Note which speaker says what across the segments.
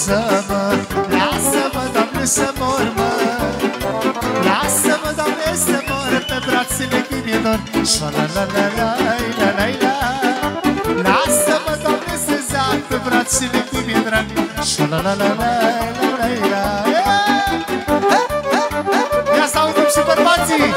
Speaker 1: lasă-mă, lasă-mă, Doamne, să mor, mă. Lasă-mă, Doamne, să mor pe brațele când mi-e dor. Șa-la-la-la-la-la-la-la. Lasă-mă, Doamne, să zac pe brațele când mi-e drag. Șa-la-la-la-la-la-la-la. Ia să audăm și bărbații!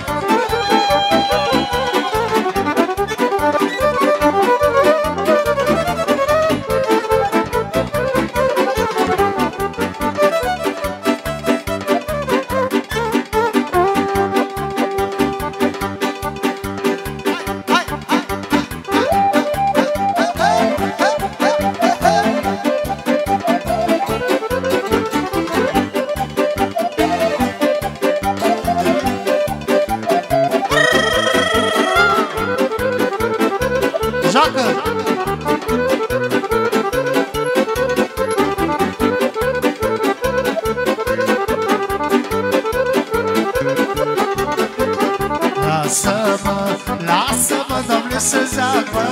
Speaker 1: Lasă-mă, lasă-mă, Doamne, să zac, mă.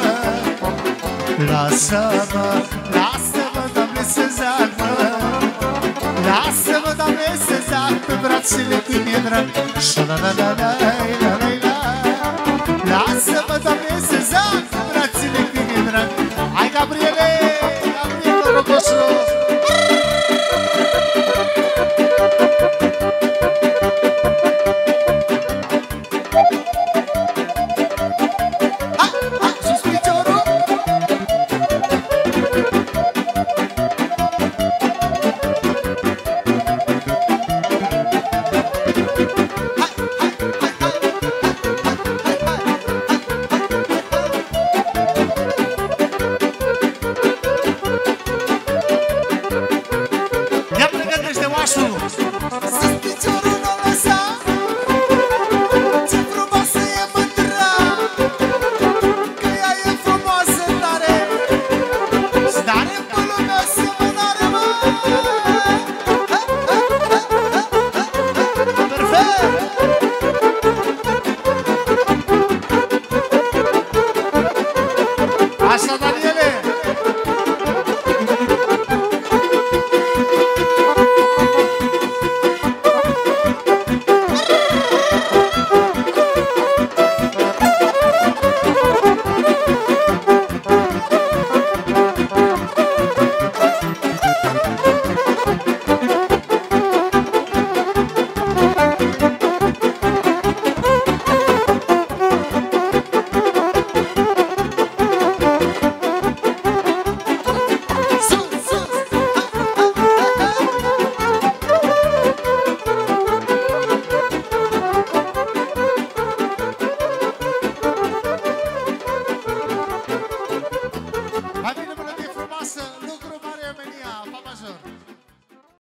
Speaker 1: Lasă-mă, lasă-mă, Doamne, să zac, mă. Lasă-mă, Doamne, să zac pe brațele când mi-e drag. Șa-la-la-la-la-la-la.